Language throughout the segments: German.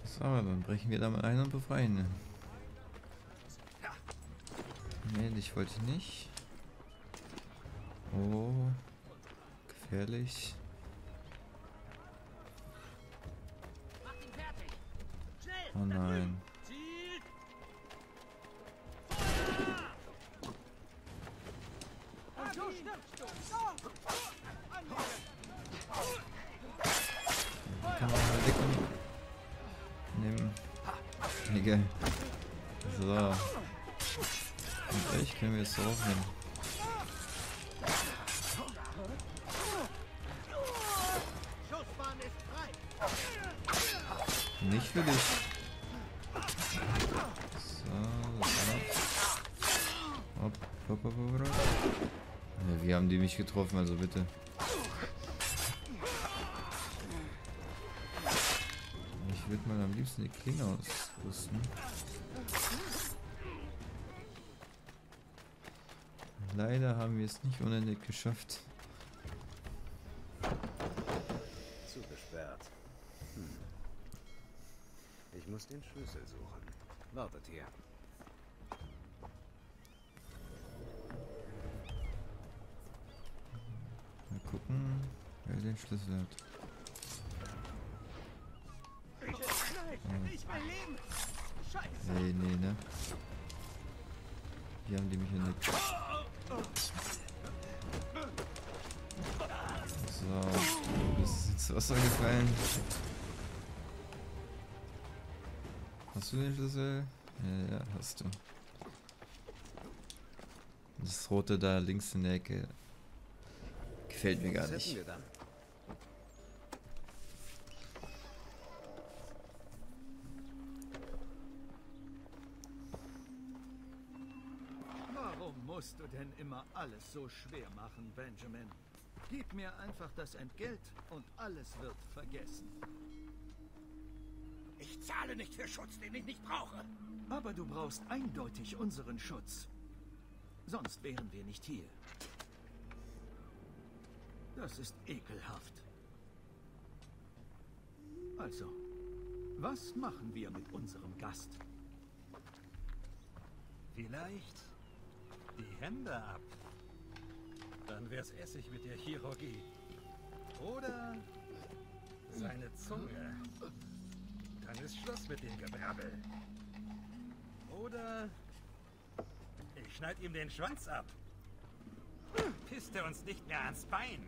So, dann brechen wir da mal ein und befreien ihn. Nee, dich wollte ich nicht. Oh, gefährlich. Oh nein. Die kann man mal wegnehmen. Egal. So. Und euch können wir es so aufnehmen. Nicht für dich. So, hopp, hopp, hopp, hopp. Ja, wie haben die mich getroffen, also bitte. Ich würde mal am liebsten die Klinge ausrüsten. Leider haben wir es nicht unendlich geschafft. Zugesperrt. Ich muss den Schlüssel suchen. Wartet hier. Mal gucken, wer den Schlüssel hat. Nee, ne? Die haben die mich entdeckt. So, du bist ins Wasser gefallen. Hast du den Schlüssel? Ja, hast du. Das rote da links in der Ecke gefällt mir gar Was hätten nicht. wir dann? Warum musst du denn immer alles so schwer machen, Benjamin? Gib mir einfach das Entgelt und alles wird vergessen. Ich zahle nicht für Schutz, den ich nicht brauche. Aber du brauchst eindeutig unseren Schutz. Sonst wären wir nicht hier. Das ist ekelhaft. Also, was machen wir mit unserem Gast? Vielleicht die Hände ab. Dann wär's Essig mit der Chirurgie. Oder seine Zunge. Dann ist Schluss mit dem Gebrabbel. Oder ich schneid ihm den Schwanz ab. Pisst er uns nicht mehr ans Bein.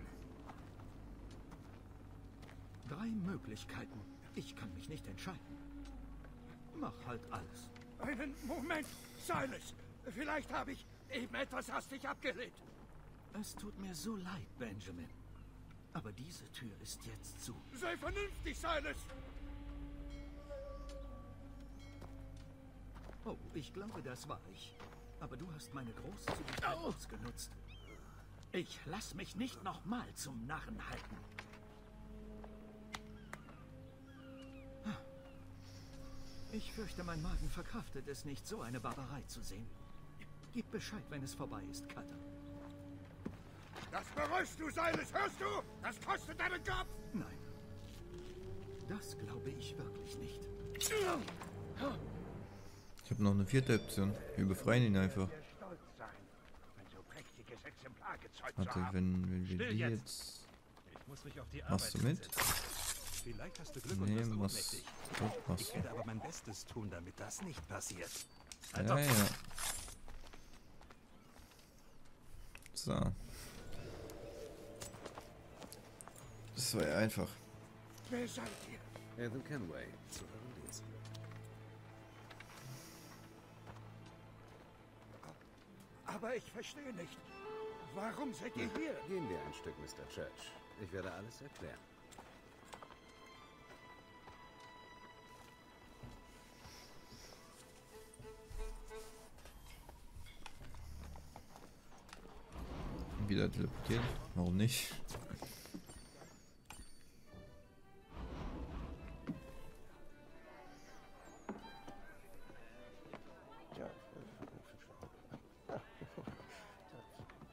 3 Möglichkeiten. Ich kann mich nicht entscheiden. Mach halt alles. Einen Moment, Silas. Vielleicht habe ich eben etwas hastig abgelehnt. Es tut mir so leid, Benjamin. Aber diese Tür ist jetzt zu. Sei vernünftig, Silas. Oh, ich glaube, das war ich. Aber du hast meine Großzügigkeit ausgenutzt. Ich lass mich nicht nochmal zum Narren halten. Ich fürchte, mein Magen verkraftet es nicht, so eine Barbarei zu sehen. Gib Bescheid, wenn es vorbei ist, Cutter. Das bereust du, Silas, hörst du? Das kostet deinen Kopf. Nein. Das glaube ich wirklich nicht. Ich habe noch eine 4. Option. Wir befreien ihn einfach. Stolz sein, ein so prächtiges Exemplar gezeugt zu Warte, haben. wenn wir Still die jetzt. jetzt... Ich muss mich auf die Machst du Arbeit mit? setzen. Vielleicht hast du Glück und Nee, wirst machst ohnmächtig. du. Machst Ich du. werde aber mein Bestes tun, damit das nicht passiert. Ja, ja. So. Das war ja einfach. Wer seid ihr? Ethan Kenway, zu eurem Dienst. Aber ich verstehe nicht. Warum seid ihr hier? Gehen wir ein Stück, Mr. Church. Ich werde alles erklären. Wieder teleportieren. Warum nicht?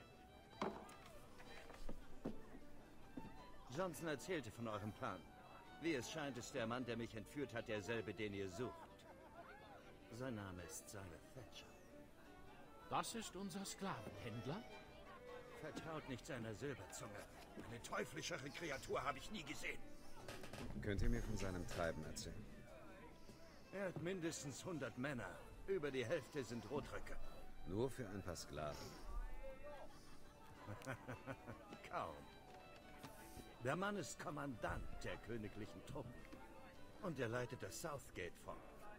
Johnson erzählte von eurem Plan. Wie es scheint, ist der Mann, der mich entführt hat, derselbe, den ihr sucht. Sein Name ist Silas Thatcher. Das ist unser Sklavenhändler? Vertraut nicht seiner Silberzunge. Eine teuflischere Kreatur habe ich nie gesehen. Könnt ihr mir von seinem Treiben erzählen? Er hat mindestens 100 Männer. Über die Hälfte sind Rotröcke. Nur für ein paar Sklaven. Kaum. Der Mann ist Kommandant der königlichen Truppen. Und er leitet das Southgate Fort.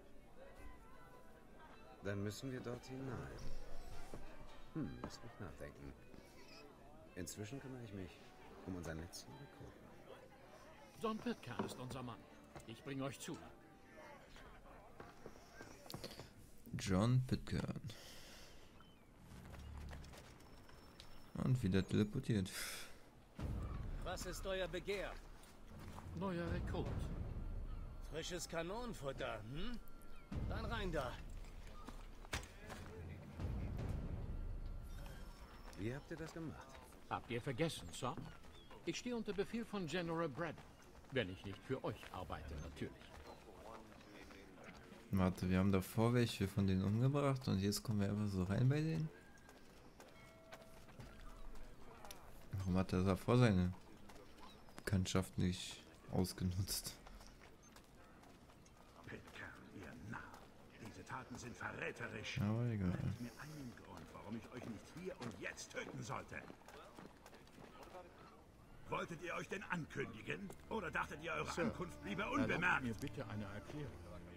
Dann müssen wir dort hinein. Lass mich nachdenken. Inzwischen kümmere ich mich um unseren letzten Rekruten. John Pitcairn ist unser Mann. Ich bringe euch zu. John Pitcairn. Und wieder teleportiert. Was ist euer Begehr? Neuer Rekrut. Frisches Kanonenfutter, hm? Dann rein da. Wie habt ihr das gemacht? Habt ihr vergessen, Sir? Ich stehe unter Befehl von General Brad. Wenn ich nicht für euch arbeite, natürlich. Warte, wir haben davor welche von denen umgebracht und jetzt kommen wir einfach so rein bei denen? Warum hat er davor seine Bekanntschaft nicht ausgenutzt? Pitcairn, ihr Narr. Diese Taten sind verräterisch. Aber egal. Nennt mir einen Grund, warum ich euch nicht hier und jetzt töten sollte. Wolltet ihr euch denn ankündigen? Oder dachtet ihr, eure Ankunft bliebe unbemerkt? Mir bitte eine Erklärung.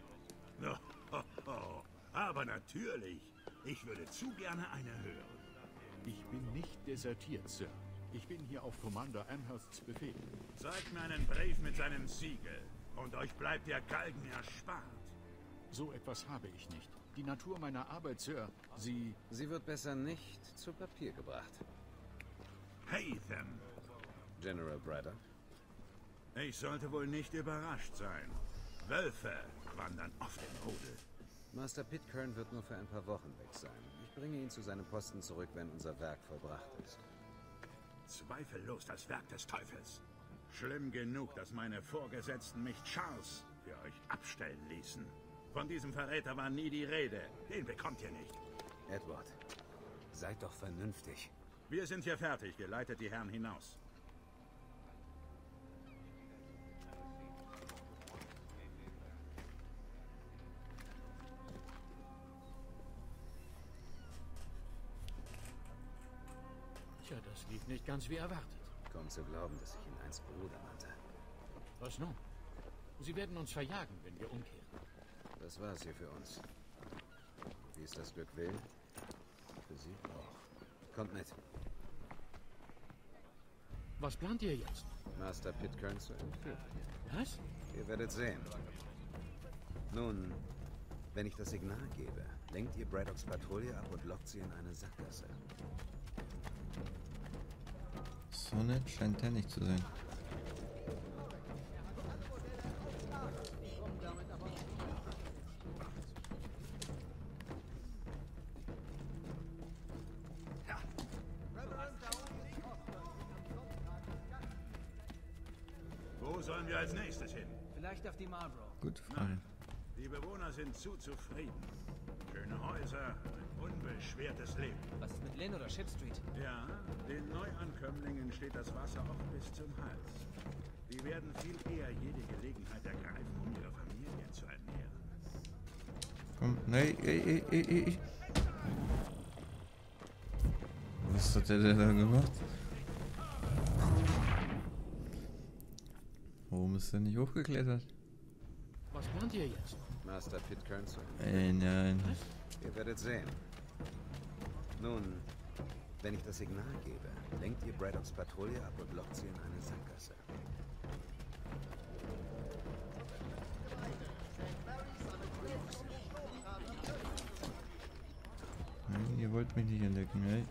Aber natürlich. Ich würde zu gerne eine hören. Ich bin nicht desertiert, Sir. Ich bin hier auf Commander Amhersts Befehl. Zeigt mir einen Brief mit seinem Siegel. Und euch bleibt der Galgen erspart. So etwas habe ich nicht. Die Natur meiner Arbeit, Sir, Sie wird besser nicht zu Papier gebracht. Hatham. General Braddock. Ich sollte wohl nicht überrascht sein. Wölfe wandern oft im Rudel. Master Pitcairn wird nur für ein paar Wochen weg sein. Ich bringe ihn zu seinem Posten zurück, wenn unser Werk vollbracht ist. Zweifellos das Werk des Teufels. Schlimm genug, dass meine Vorgesetzten mich Charles für euch abstellen ließen. Von diesem Verräter war nie die Rede. Den bekommt ihr nicht. Edward, seid doch vernünftig. Wir sind hier fertig. Geleitet die Herren hinaus. Tja, das lief nicht ganz wie erwartet. Kaum zu glauben, dass ich ihn einst Bruder nannte. Was nun? Sie werden uns verjagen, wenn wir umkehren. Das war's hier für uns. Wie es das Glück will, für Sie auch. Kommt mit. Was plant ihr jetzt? Master Pitcairn zu entführen. Was? Ihr werdet sehen. Nun, wenn ich das Signal gebe, lenkt ihr Braddocks Patrouille ab und lockt sie in eine Sackgasse. So nett scheint er nicht zu sein. Wo sollen wir als nächstes hin? Vielleicht auf die Marlborough. Gute Frage. Die Bewohner sind zu zufrieden. Schöne Häuser, ein unbeschwertes Leben. Was ist mit Lynn oder Ship Street? Ja, den Neuankömmlingen steht das Wasser auch bis zum Hals. Die werden viel eher jede Gelegenheit ergreifen, um ihre Familien zu ernähren. Komm, nein, ey. Was hat der denn da gemacht? Warum ist er nicht hochgeklettert? Was plant ihr jetzt? Master Pitcairn zu Ey, nein. Ihr werdet sehen. Nun, wenn ich das Signal gebe, lenkt ihr Braddocks Patrouille ab und lockt sie in eine Sackgasse. Nein, ihr wollt mich nicht entdecken, ey.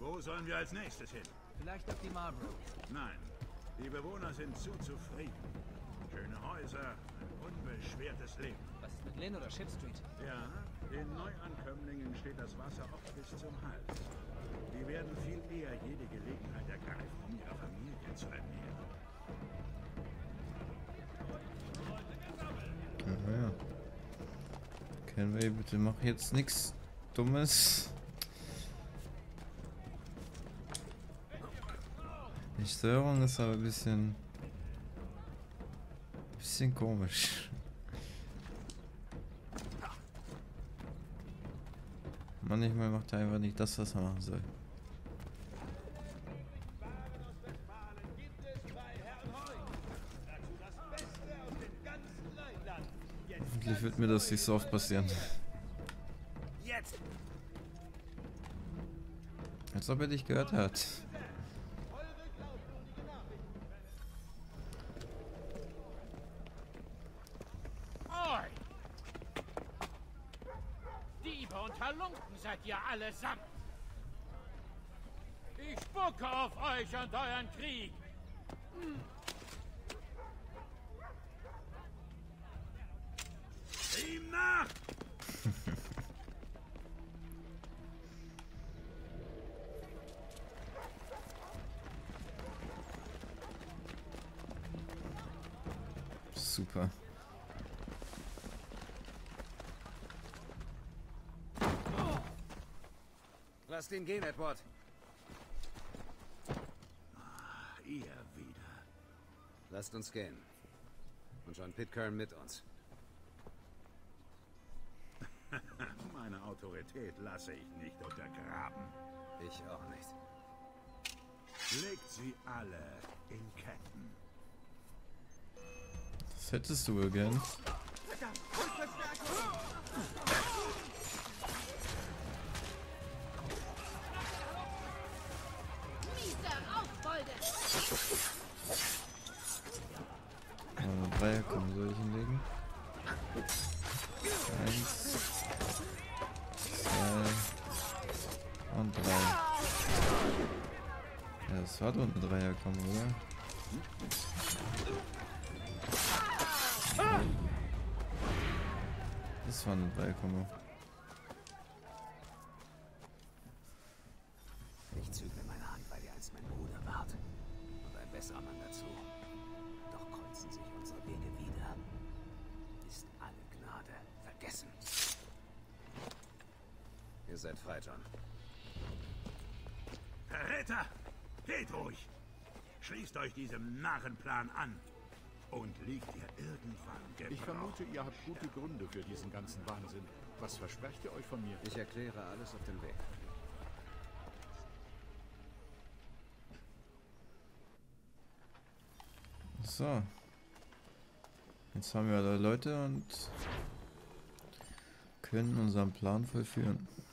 Wo sollen wir als nächstes hin? Vielleicht auf die Marlborough. Nein, die Bewohner sind zu zufrieden. Schöne Häuser, ein unbeschwertes Leben. Was ist mit Lynn oder Ship Street? Ja, den Neuankömmlingen steht das Wasser oft bis zum Hals. Die werden viel eher jede Gelegenheit ergreifen, um ihre Familie zu ernähren. Ja. Kenway, bitte mach jetzt nichts Dummes. Die Steuerung ist aber ein bisschen komisch. Manchmal macht er einfach nicht das, was er machen soll. Hoffentlich wird mir das nicht so oft passieren. Jetzt! Als ob er dich gehört hat. Diebe und Halunken seid ihr allesamt. Ich spucke auf euch und euren Krieg. Ihm nach! Super. Lasst ihn gehen, Edward. Ihr wieder. Lasst uns gehen. Und John Pitcairn mit uns. Meine Autorität lasse ich nicht untergraben. Ich auch nicht. Legt sie alle in Ketten. Das hättest du wohl gern. Dreier, komm, soll ich hinlegen? 1, 2 und 3. Ja, das war doch eine Dreier, komm, oder? Das war eine Dreier-Kombo. Ich zügle meine Hand, weil ihr einst mein Bruder wart. Und ein besserer Mann dazu. Doch kreuzen sich unsere Wege wieder. Ist alle Gnade vergessen. Ihr seid frei, John. Verräter! Geht ruhig! Schließt euch diesem Narrenplan an. Und liegt ihr irgendwann gebrochen. Ich vermute, ihr habt gute Gründe für diesen ganzen Wahnsinn. Was versprecht ihr euch von mir? Ich erkläre alles auf dem Weg. So. Jetzt haben wir alle Leute und können unseren Plan vollführen.